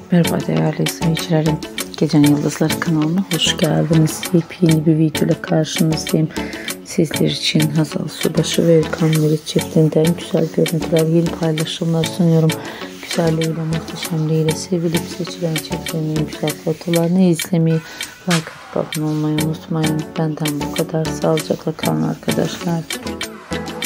Merhaba değerli izleyicilerim. Gecenin Yıldızları kanalına hoş geldiniz. Yepyeni bir video ile karşınızdayım. Sizler için Hazal Subaşı ve Erkan Meriç çiftinden güzel görüntüler, yeni paylaşımlar sunuyorum. Güzelliğiyle, muhteşemliğiyle sevilip seçilen çiftlerin güzel fotolarını izlemeyi, like abone olmayı unutmayın. Benden bu kadar. Sağlıcakla kalın arkadaşlar.